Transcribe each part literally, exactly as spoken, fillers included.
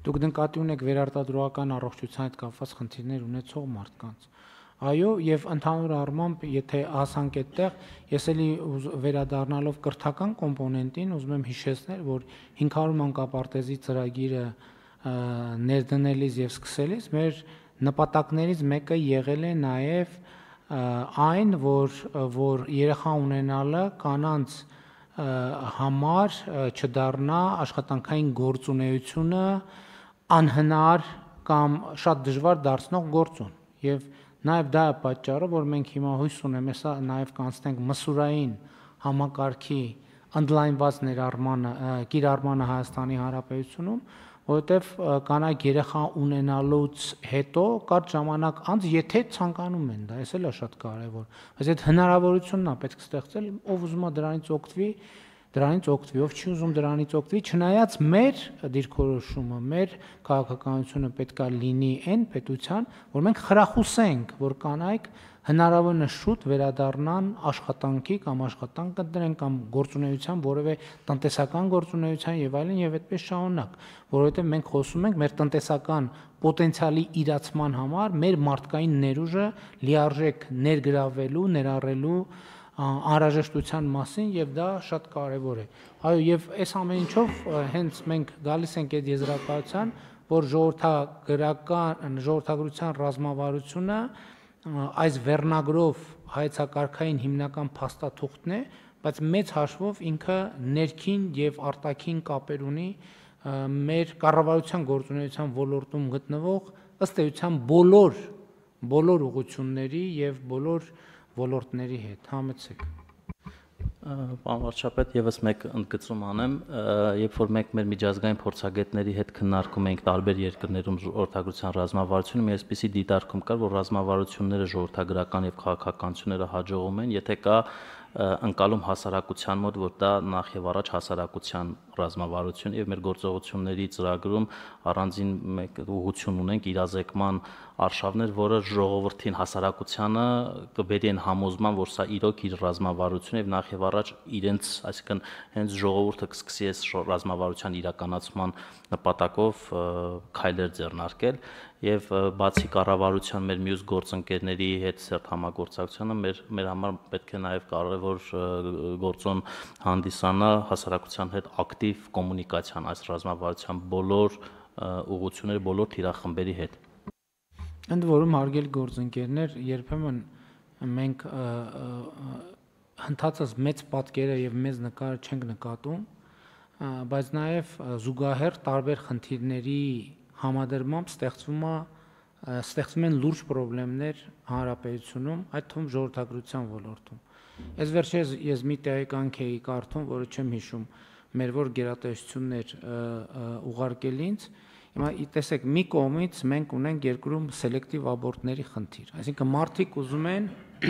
Դուք նկատի ունեք վերարտադրողական առողջության հետ կապված խնդիրներ ունեցող մարդկանց։ Այո, եւ ընդհանուր առմամբ, եթե հասանք այդտեղ, ես էլի վերադառնալով կրթական կոմպոնենտին, ուզում եմ հիշեցնել, որ հինգ հարյուր մանկապարտեզի ծրագիրը ներդնելիս եւ սկսելիս մեր նպատակներից մեկը եղել է նաեւ այն, որ որ երեխա ունենալը կանանց համար չդառնա աշխատանքային գործունեությունը անհնար կամ շատ դժվար դարձնող գործոն։ Եվ նաև դա է պատճառը, որ մենք հիմա հույս ունեմ, հեսա նաև կանցնենք մսուրային համակարգի ընդլայնված ներառմանը, կիրառմանը Հայաստանի Հանրապետությունում, որովհետև կանայք երեխա ունենալուց հետո կարճ ժամանակ անց, եթե ցանկանում են, դա էս էլ է շատ կարևոր, բայց այդ հնարավորությունն է պետք ստեղծել, ով ուզում է դրանից օգտվի, դրանից օգտվի, ով չի ուզում դրանից օգտվի, չնայած մեր դիրքորոշումը, մեր քաղաքականությունը պետք է լինի այն պետության, որ մենք խրախուսենք, որ կանայք հնարավորինս շուտ վերադառնան աշխատանքի կամ աշխատանք կընտրեն կամ գործունեության, որևէ տնտեսական գործունեության եւ այլն եւ այդպես շարունակ, որովհետեւ մենք խոսում ենք մեր տնտեսական պոտենցիալի իրացման համար մեր մարդկային ներուժը լիարժեք ներգրավելու, ներառելու անհրաժեշտության մասին եւ դա շատ կարեւոր է։ Այո, եւ այս ամեն ինչով հենց մենք գալիս ենք այդ եզրակացության, որ ժողովրդագրական ժողովրդագրության ռազմավարությունը այս վերնագրով հայեցակարգային հիմնական փաստաթուղթն է, բայց մեծ հաշվով ինքը ներքին եւ արտաքին կապեր ունի մեր կառավարության գործունեության ոլորտում գտնվող ըստ էության բոլոր բոլոր ուղղությունների եւ բոլոր ոլորտների հետ, համեցեք։ Պարոն վարչապետ, եւս մեկ ընդգծում անեմ, երբ որ մենք մեր միջազգային փորձագետների հետ քննարկում ենք տարբեր երկրներում ժողովրդագրության ռազմավարությունը, մի այսպիսի դիտարկում կար, որ ռազմավարությունները ժողովրդագրական եւ քաղաքականությունները հաջողում են, եթե կա ընկալում հասարակության մոտ, որ դա նախ եւ առաջ հասարակության ռազմավարություն եւ մեր գործողությունների ծրագրում առանձին մեկ ուղղություն ունենք իրազեկման արշավներ, որը ժողովրդին հասարակությանը կբերի այն համոզման, որ սա իրոք իր ռազմավարություն եւ նախ եւ առաջ իրենց, այսինքն հենց ժողովուրդը կսկսի այս ռազմավարության իրականացման նպատակով քայլեր ձեռնարկել եւ բացի կառավարության մեր մյուս գործընկերների հետ սերտ համագործակցությունը մեր մեր համար պետք է նաեւ կարեւոր գործոն հանդիսանա հասարակության հետ ակտիվ կոմունիկացիան այս ռազմավարության բոլոր ուղղությունների, բոլոր թիրախմբերի հետ։ Ընդ որում հարգելի գործընկերներ, երբեմն մենք հնդածած մեծ պատկերը եւ մեծ նկարը չենք նկատում, բայց նաեւ զուգահեռ տարբեր խնդիրների համադրմամբ ստեղծվում է ստեղծվում են լուրջ խնդիրներ հանրապետությունում, այդ թվում ժողովրդագրության ոլորտում։ Այս վերջերս ես մի տեղեկանք էի կարդում, որը չեմ հիշում, մեր որ գերատեսչություններ ուղարկել ինձ, հիմա տեսեք, մի կողմից մենք ունենք երկրում սելեկտիվ աբորտների խնդիր, այսինքն մարդիկ ուզում են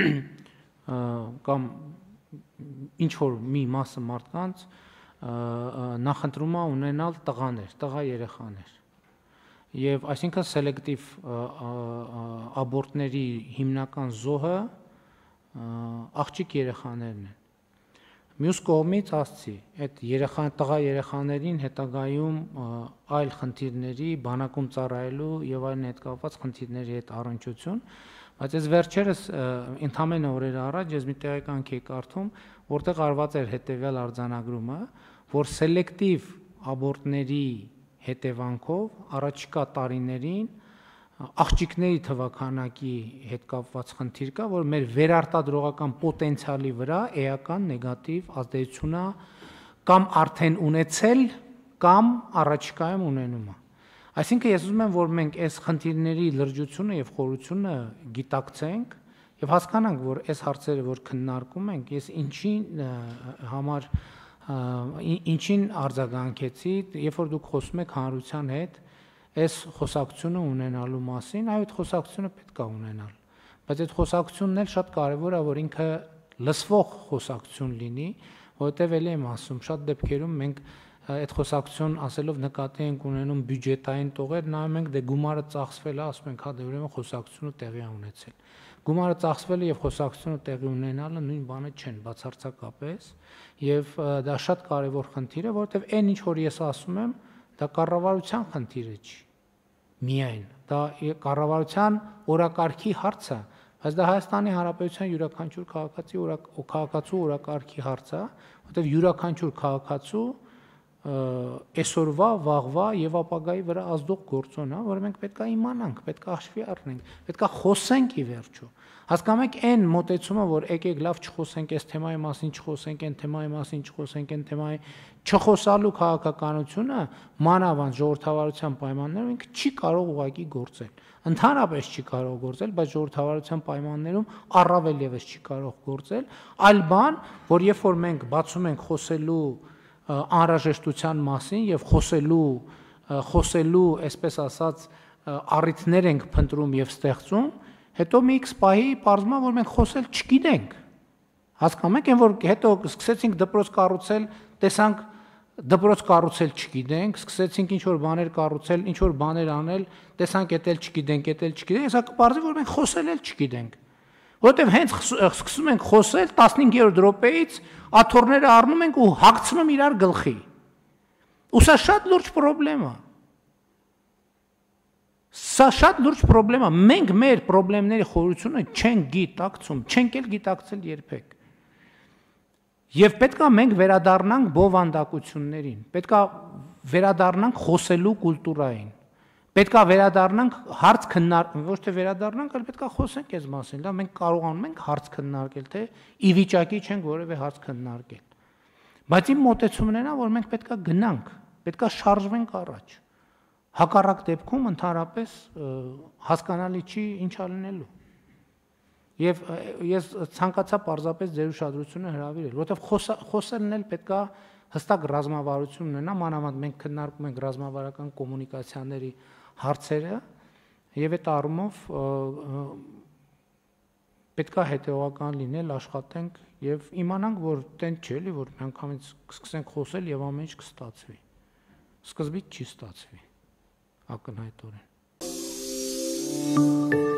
կամ ինչ որ մի մասը մարդկանց նախընտրում է ունենալ տղաներ, տղա երեխաներ։ Եվ այսինքն սելեկտիվ աբորտների հիմնական զոհը աղջիկ երեխաներն են։ Մյուս կողմից ասցի, այդ երեխա տղա երեխաներին հետագայում այլ խնդիրների, բանակում ծառայելու եւ այլն հետ կապված խնդիրների հետ առնչություն, բայց այս վերջերս ընդամենը օրեր առաջ ես մի տեղեկանք էի կարդում, որտեղ արված էր հետեւյալ արձանագրումը, որ սելեկտիվ աբորտների հետևանքով առաջիկա տարիներին աղջիկների թվականակի հետ կապված խնդիր կա, որ մեր վերարտադրողական պոտենցիալի վրա էական նեգատիվ ազդեցություն է կամ արդեն ունեցել կամ առաջիկայում ունենում է։ Այսինքն ես ուզում եմ, որ մենք այս խնդիրների լրջությունը եւ խորությունը գիտակցենք եւ հասկանանք, որ այս հարցերը, որ քննարկում ենք, ես ինչին համար ինչին արձագանքեցի, երբ որ դուք խոսում եք հանրության հետ այս խոսակցությունը ունենալու մասին, այո, այդ խոսակցությունը պետք է ունենալ, բայց այդ խոսակցությունն էլ շատ կարևոր է, որ ինքը լսվող խոսակցություն լինի, որովհետև էլի եմ ասում, շատ դեպքերում մենք այդ խոսակցություն ասելով նկատի ենք ունենում բյուջետային տողեր, նայում ենք դե գումարը ծախսվել է, ասում ենք հա դե ուրեմն խոսակցությունը տեղի է ունեցել։ Գումարը ծախսվելը եւ խոսակցությունը տեղի ունենալը նույն բանը չեն, բացարձակապես, եւ դա շատ կարեւոր խնդիր է, որովհետեւ այն ինչ որ ես ասում եմ, դա կառավարության խնդիրը չի։ Միայն դա կառավարության օրակարգի հարց է, բայց դա Հայաստանի Հանրապետության յուրաքանչյուր քաղաքացի քաղաքացու օրակարգի հարց է, որտեղ յուրաքանչյուր քաղաքացու այսօրվա, վաղվա եւ ապագայի վրա ազդող գործոն է, որը մենք պետք է իմանանք, պետք է հաշվի առնենք, պետք է խոսենք ի վերջո։ Հասկանում եք այն մոտեցումը, որ եկեք լավ չխոսենք այս թեմայի մասին, չխոսենք այն թեմայի մասին, չխոսենք այն թեմայի, չխոսալու քաղաքականությունը մանավանդ ժողովրդավարության պայմաններում ինքը չի կարող ուղղակի գործել։ Ընդհանրապես չի կարող գործել, բայց ժողովրդավարության պայմաններում առավել եւս չի կարող գործել, այլ բան, որ երբ որ մենք բացում ենք խոսելու անհրաժեշտության մասին եւ խոսելու խոսելու, այսպես ասած, առիթներ ենք փնտրում եւ ստեղծում, հետո մի X պահի պարզվում է, որ մենք խոսել չգիտենք։ Հասկանում եք, այն որ հետո սկսեցինք դպրոց կառուցել, տեսանք դպրոց կառուցել չգիտենք, սկսեցինք ինչ որ բաներ կառուցել, ինչ որ բաներ անել, տեսանք էտել չգիտենք, էտել չգիտենք, հեսա կպարզի, որ մենք խոսել էլ չգիտենք։ Որտեւ հենց սկսում ենք խոսել տասնհինգերորդ րոպեից աթոռները առնում ենք ու հագցնում իրար գլխի։ Ու սա շատ լուրջ խնդրեմ է։ Սա շատ լուրջ խնդրեմ է։ Մենք մեր խնդիրների խորությունը չենք գիտակցում, չենք էլ գիտակցել երբեք։ Եվ պետք է մենք վերադառնանք բովանդակություններին, պետք է վերադառնանք խոսելու կուլտուրային։ Պետք է վերադառնանք հարց քննարկել, ոչ թե վերադառնանք, այլ պետք է խոսենք այս մասին, դա մենք կարողանում ենք հարց քննարկել, թե ի վիճակի չենք որևէ հարց քննարկել։ Բայց իմ մոտեցումն է նա, որ մենք պետք է գնանք, պետք է շարժվենք առաջ։ Հակառակ դեպքում ընդհանրապես հասկանալի չի ինչ ալնելու։ Եվ ես ցանկացա պարզապես ձեր ուշադրությունը հրավիրել, որովհետև խոսելն էլ պետք է հստակ ռազմավարություն ունենա, մանավանդ մենք քննարկում ենք ռազմավարական կոմունիկացիաների հարցերը եւ այդ առումով պետք է հետեւական լինել, աշխատենք եւ իմանանք, որ տենց չէ, էլի որ միանգամից սկսենք խոսել եւ ամեն ինչ կստացվի։ Սկզբից չի ստացվի ակնհայտորեն։